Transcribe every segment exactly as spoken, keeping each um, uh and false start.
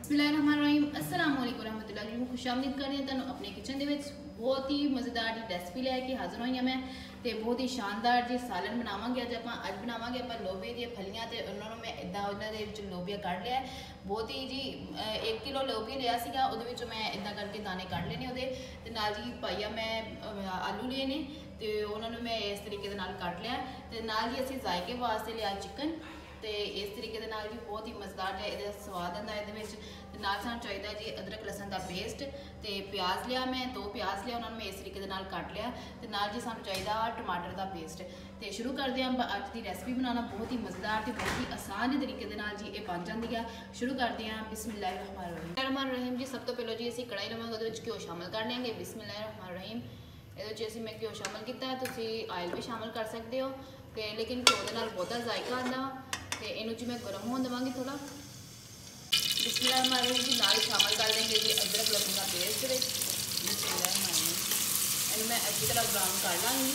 बिस्मिल्लाहिर्रहमानिर्रहीम अस्सलाम वालेकुम रहमतुल्लाहि जी खुशामदीद करने तुहानू अपने किचन दे विच बहुत ही मज़ेदार जी रेसिपी लैके हाज़र होई हां मैं ते बहुत ही शानदार जी सालन बनावांगे। अज आपां अज बनावांगे आपां लोबिया दी फलियां ते उन्हां नूं मैं इदां उन्हां दे विच लोबिया कढ लिया बहुत ही जी एक किलो लोबिया लिया सीगा उहदे विच मैं इदां करके दाने कढ लेने उहदे ते नाल जी पाइया मैं आलू लिए ने ते उन्हां नूं मैं इस तरीके दे नाल कढ लिया ते नाल जी असीं जायके वास्ते लिया चिकन तो इस तरीके के नाल जी बहुत ही मज़ेदार ये स्वाद आता है। नाल सानूं चाहिए जी अदरक लसन का पेस्ट तो प्याज लिया मैं दो प्याज लिया उन्होंने मैं इस तरीके के नाल कट लिया तो नाल जी सानूं चाहिए टमाटर का पेस्ट। तो शुरू करते हैं अज की रेसिपी बनाना बहुत ही मज़ेदार तो बहुत ही आसान तरीके के नाल जी ये बन जाती है। शुरू करते हैं बिस्मिल्लाहिर्रहमानिर्रहीम जी। सब तो पहले जी असीं कढ़ाई लवांगे उहदे विच घ्यो शामिल कर लेंगे बिस्मिल्लाहिर्रहमानिर्रहीम। ये असीं मैं घ्यो शामिल किया तुसीं आयल भी शामिल कर सकते हो तो लेकिन घ्यो दे नाल बहुता जायका आंदा तो इनू जी मैं गर्म होने देवांगी थोड़ा बिस्मिल्लाहिर्रहमानिर्रहीम जी। नाल शामिल कर देंगे जी अदरक लहसुन का पेस्ट बिस्मिल्लाहिर्रहमानिर्रहीम इनू मैं अच्छी तरह ब्राउन कर लाँगी।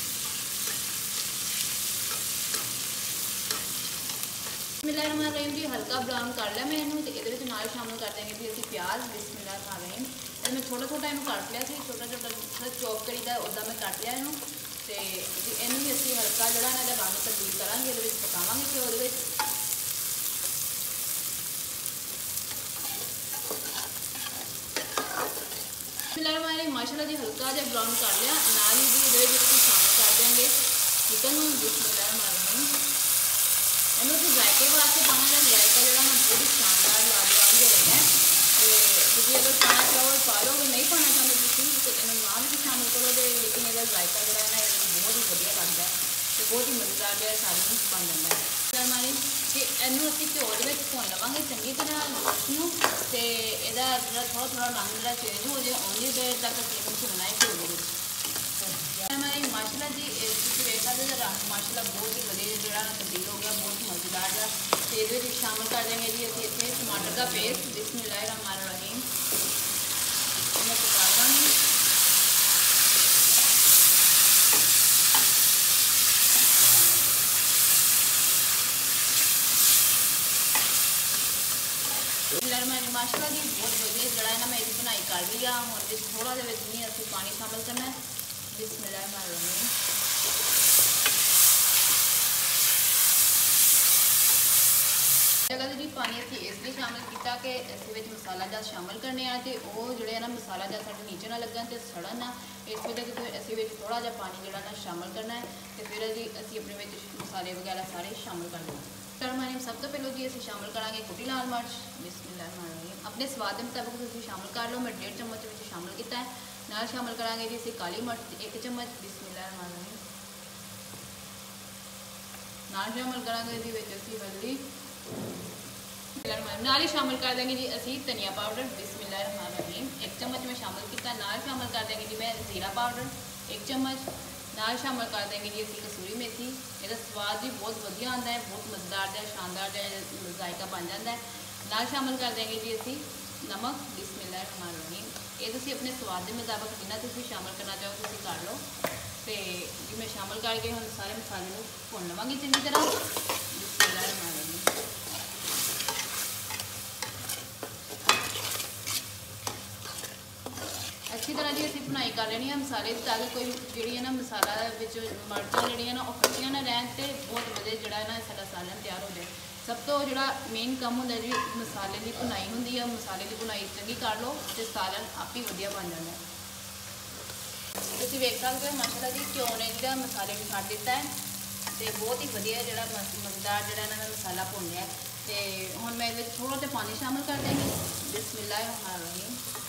बिस्मिल्लाहिर्रहमानिर्रहीम जी हल्का ब्राउन कर लिया मैं इनू तो ये नाल शामिल कर देंगे जी असीं प्याज बिस्मिल्लाहिर्रहमानिर्रहीम मैं छोटा छोटा इनू कट लिया सी छोटा छोटा चॉप करीदा उदा मैं कट लिया इनू तो इनू भी असीं हल्का जो रंग तब्दील करांगे ये पकावांगे घ्यो दे विच। माशाल्लाह जी हल्का जो ब्राउन कर लिया नाल ही जी ये शामिल कर देंगे चिकन बिस्मिल्लाहिर्रहमानिर्रहीम इनू असीं जायके वास्ते पाना है जायका जो ना बहुत ही शानदार लाजवाब जो रहना है तो तुम अगर पाना चाहो पा लो अगर नहीं पाना चाहते तुम तो इन्होंने ना भी शामिल करो तो लेकिन यदा जायका जो है ना बहुत ही वधिया लगता है तो बहुत ही मज़ेदार जो है सालन बन जाता है। हमारी तो इनू असीं घ्यो दे विच भुन लवांगे चंगी तरह गोश्त नूं ते इहदा जो थोड़ा थोड़ा रंग जो चेंज हो जाए उन्नी देर तक असीं इनू भुनना है घ्यो दे विच। हमारी माशाल्लाह जी तुसीं वेख सकदे हो रंग माशाल्लाह बहुत ही वधिया जिहड़ा तब्दील हो गया बहुत ही मज़ेदार जा तो ये शामिल कर देंगे जी असीं इत्थे टमाटर का पेस्ट बिस्मिल्लाहिर्रहमानिर्रहीम मैं पका लवांगी। माशाल्लाह जी बहुत वधिया जड़ा है ना मैं इसकी बनाई कर ली आ हुण विच थोड़ा जिहा विच नहीं असीं पानी शामिल करना है बिस्मिल्लाहिर्रहमानिर्रहीम। जगह जी पानी असीं इसलिए शामिल किया कि इस विच मसाला जद शामिल करने तो वह जोड़े ना मसाला जद साडे नीचे ना लगन तो सड़न ना इस वजह से असीं विच थोड़ा जिहा पानी जोड़ा ना शामिल करना है तो फिर जी असीं अपने विच मसाले वगैरह सारे शामिल कर देंगे। टमाटर सब तो पहले जी असीं शामिल करांगे कुटी लाल मिर्च बिस्मिल्लाहिर्रहमानिर्रहीम अपने स्वाद के मुताबिक तुसीं शामिल कर लो मैं डेढ़ चम्मच विच शामिल किया है। नाल शामिल करांगे जी असीं काली मिर्च एक चम्मच बिस्मिल्लाहिर्रहमानिर्रहीम नाल शामिल करांगे जी विच असीं हल्दी नाल ही शामिल कर देंगे जी असीं धनिया पाउडर बिस्मिल्लाहिर्रहमानिर्रहीम एक चम्मच में शामिल किया। नाल शामिल कर देंगे जी मैं जीरा पाउडर एक चम्मच नाल शामिल कर देंगे जी असीं कसूरी मेथी इसका स्वाद भी बहुत वधिया आता है बहुत मज़ेदार जो शानदार जो जायका बन जाता है। नाल शामिल कर देंगे जी असीं नमक बिस्मिल्लाहिर्रहमानिर्रहीम ये तुसीं अपने स्वाद के मुताबिक जिन्ना तुसीं शामिल करना चाहो तुसीं कर लो तो जी मैं शामिल करके हम सारे मसाले को भुन लवांगी चंगी तरह बिस्मिल्लाहिर्रहमानिर्रहीम। अच्छी तरह जी असीं भुनाई कर लेनी है मसाले की ताकि कोई जी ना मसाला मर्चां जी ना कच्चियां ना रहन तो बहुत वधिया जो ना साडा सालन तैयार हो जाए। सब तो जो मेन काम होंदा जी मसाले की भुनाई होंदी है मसाले की भुनाई चंगी कर लो तो सालन आप ही वधिया बन जाता है। तुसीं वेख सकते हो माशाल्लाह जी घ्यो ने जो मसाले में छड्ड दिता है तो बहुत ही वधिया जो मज़ेदार जो इन्हां दा मसाला भुन लिया तो हुण मैं इहदे थोड़ा जिहा पानी शामिल कर देंगी बिस्मिल्लाहिर्रहमानिर्रहीम।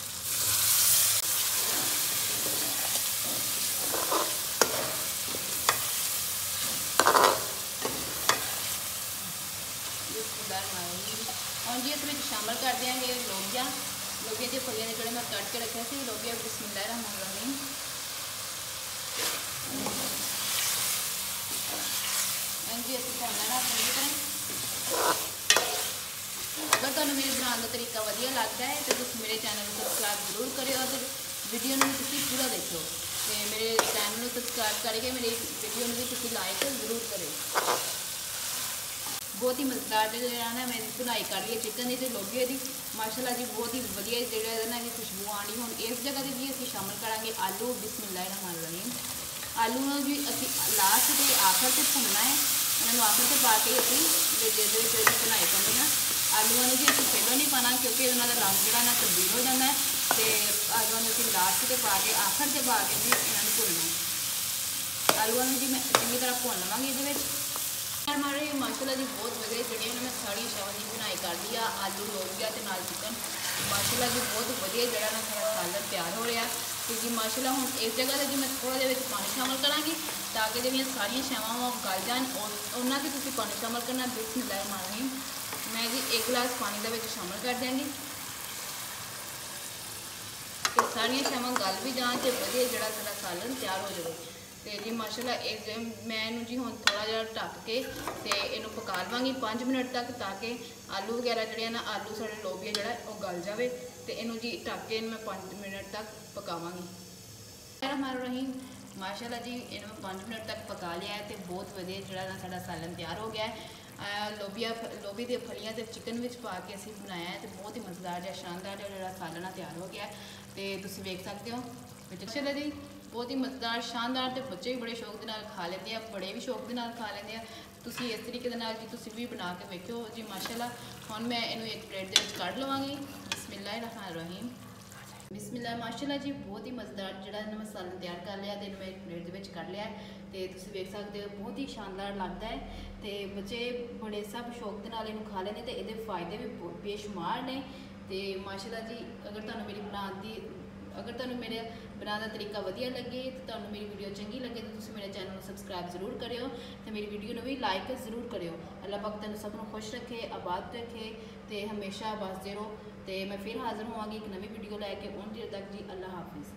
और जी इस शामिल कर देंगे लोबिया लोबिया के फलियां जो मैं कट के रखे थे लोबिया बिस्मिल्लाहिर्रहमानिर्रहीम जी असीं भुन लेना चंगी तरह। अगर तुहानूं मेरे बनाने का तरीका वधिया लगता है तो तुसीं मेरे चैनल को सबसक्राइब जरूर करियो और वीडियो में तुसीं पूरा देखो तो मेरे चैनल को सबसक्राइब करके मेरी वीडियो में भी तुसीं लाइक जरूर करियो। बहुत ही मज़ेदार जो है ना मैं भुनाई कर ली है चिकन की तो लोबिया की माशाल्लाह जी बहुत ही वधिया जो ना कि खुशबू आनी। हुण इस जगह से जी असीं शामिल करांगे आलू। बिस्मिल्लाह रहमान रहीम। आलू ਨੂੰ जी असीं लास्ट ते आखिर ते भुनना है, उन्होंने आखिर ते पा के असीं ਜਿਹਦੇ ਵਿੱਚ भुनाई करनी है। आलूआं ਨੂੰ जी असीं पहलों नहीं पाना क्योंकि उन्होंं रंग जिहड़ा ना तब्दील हो जाता है, तो आलूआं ਨੂੰ असीं लास्ट ते पा के आखिर ते पा के जी इन्हां ਨੂੰ भुनना। आलूआं ਨੂੰ जी मैं चंगी तरह भुन लवांगी ਇਹਦੇ ਵਿੱਚ। हमारे माशाल्लाह जी बहुत वधिया जड़ियां मैं सारी शावां की बुनाई कर ली आ। आलू लोबिया ते नाल चिकन माशाल्लाह जी बहुत वधिया जड़ा ना सारा सालन तैयार हो रहा। तो जी माशाल्लाह हुण इस जगह ते जी मैं थोड़ा जिहा विच पानी शामिल करांगी ताकि जिहड़ियां सारियां शावां वो गल जान। उन्ना कि तुसीं पानी शामिल करना। बिस्मिल्लाह रहमान रहीम। मैं जी एक गिलास पानी दे विच शामिल कर देंगी कि सारियां शावां गल भी जान ते वधिया जड़ा सारा सालन तैयार हो जाए। तो जी माशाल्लाह इस मैं इनू जी हुण थोड़ा जिहा ढक के तो इनू पका लवांगी पाँच मिनट तक ताकि आलू वगैरह जिहड़े ना आलू साढ़े लोबिया जिहड़ा वो गल जाए। तो इनू जी ढक के मैं पाँच मिनट तक पकावांगी। रहमान रहीम। माशाल्लाह जी इन्हू पाँच मिनट तक पका लिया है तो बहुत वधिया जिहड़ा ना साडा सालन तैयार हो गया है। लोबिया लोबी दी फलियां ते चिकन विच पा के असीं बनाया है तो बहुत ही मज़ेदार जिहा शानदार जिहा सालन तैयार हो गया है। तो तुसीं वेख सकते हो माशाल्लाह जी बहुत ही मज़ेदार शानदार। तो बच्चे भी बड़े शौक के नाल खा लेंदे आ, बड़े भी शौक के नाल खा लेंदे आ। तुसीं इस तरीके दे नाल जी तुसीं भी बना के वेखियो जी माशाल्लाह। हुण मैं इनू एक प्लेट दे विच कढ लवांगी। बिस्मिल्लाह रहमान रहीम। बिस्मिल्लाह माशाल्लाह जी बहुत ही मज़ेदार जिहड़ा मैं सालन तैयार कर लिया तो मैं एक प्लेट दे विच कढ लिया। तो तुसीं वेख सकते हो बहुत ही शानदार लगता है। तो बच्चे बड़े सब शौक के नाल इनू खा लेंदे ते इहदे फायदे भी बेशुमार ने। तो माशाल्लाह जी अगर तुहानूं मेरी बनाउण दी अगर तुहानूं मेरे बनाने का तरीका वधिया लगे तो तुहानूं मेरी वीडियो चंगी लगे तो तुसीं मेरे चैनल को सबसक्राइब जरूर करियो तो मेरी वीडियो भी लाइक जरूर करियो। अल्लाह पाक तुहानूं सबनूं खुश रखे, आबाद रखे तो हमेशा बसदे रहो। तो मैं फिर हाज़िर होवांगी एक नवी वीडियो लैके। उन देर तक जी अल्लाह हाफिज़।